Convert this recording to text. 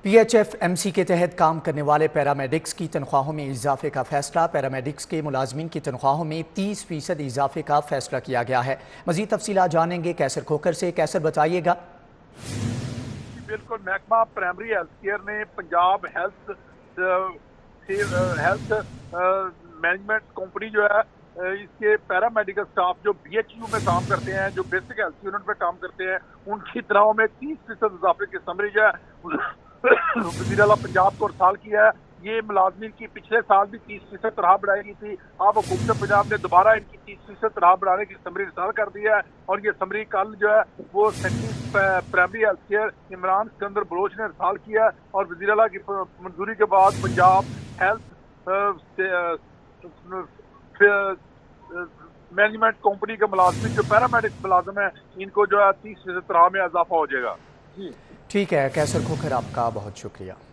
PHFMC के तहत काम करने वाले पैरामेडिक्स की तनख्वाहों में इजाफे का फैसला। पैरामेडिक्स के मुलाजमीन की तनख्वाहों में 30% इजाफे का फैसला किया गया है। मजीद तफसीलात जानेंगे कैसर खोखर से। कैसर बताइएगा। बिल्कुल, महकमा प्राइमरी हेल्थ केयर ने पंजाब हेल्थ मैनेजमेंट कंपनी जो है इसके पैरामेडिकल स्टाफ जो BHU में काम करते हैं, जो बेसिक हेल्थ यूनिट में काम करते हैं, उनकी तनख्वाह में 30% इजाफे की समरी जो है वज़ीर आला पंजाब को अरसाल किया है। ये मुलाजमीन की पिछले साल भी 30% तनख्वाह बढ़ाई गई थी। अब हुकूमत पंजाब ने दोबारा इनकी 30% तनख्वाह बढ़ाने की समरी अरसाल कर दी है और ये समरी कल जो है वो secretary primary health care Imran Sikandar Baloch ने अरसाल किया है और वज़ीर आला की मंजूरी के बाद पंजाब हेल्थ मैनेजमेंट कंपनी के मुलाजमीन जो पैरामेडिक मुलाजम है, इनको जो है 30% तनख्वाह में इजाफा हो जाएगा। जी ठीक है कैसर खोखर, आपका बहुत शुक्रिया।